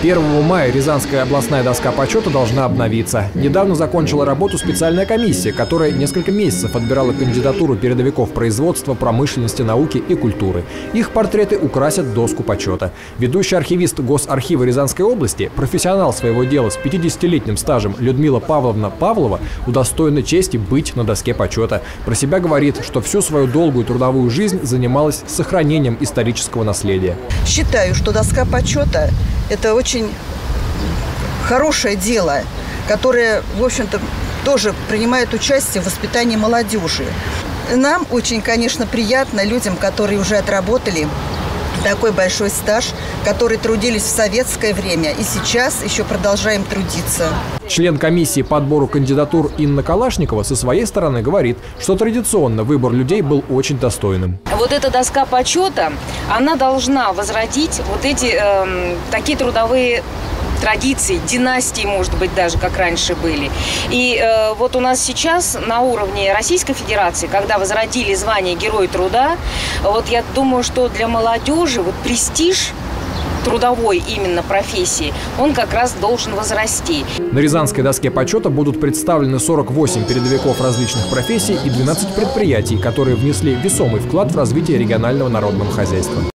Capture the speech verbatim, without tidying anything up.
первого мая Рязанская областная доска почета должна обновиться. Недавно закончила работу специальная комиссия, которая несколько месяцев отбирала кандидатуру передовиков производства, промышленности, науки и культуры. Их портреты украсят доску почета. Ведущий архивист Госархива Рязанской области, профессионал своего дела с пятидесятилетним стажем Людмила Павловна Павлова удостоена чести быть на доске почета. Про себя говорит, что всю свою долгую трудовую жизнь занималась сохранением исторического наследия. Считаю, что доска почета – это очень хорошее дело, которое, в общем-то, тоже принимает участие в воспитании молодежи. Нам очень, конечно, приятно, людям, которые уже отработали такой большой стаж, которые трудились в советское время и сейчас еще продолжаем трудиться. Член комиссии по отбору кандидатур Инна Калашникова со своей стороны говорит, что традиционно выбор людей был очень достойным. Вот эта доска почета, она должна возродить вот эти э, такие трудовые традиции, династии, может быть, даже как раньше были. И э, вот у нас сейчас на уровне Российской Федерации, когда возродили звание Герой труда, вот я думаю, что для молодежи вот престиж трудовой именно профессии, он как раз должен возрасти. На Рязанской доске почета будут представлены сорок восемь передовиков различных профессий и двенадцать предприятий, которые внесли весомый вклад в развитие регионального народного хозяйства.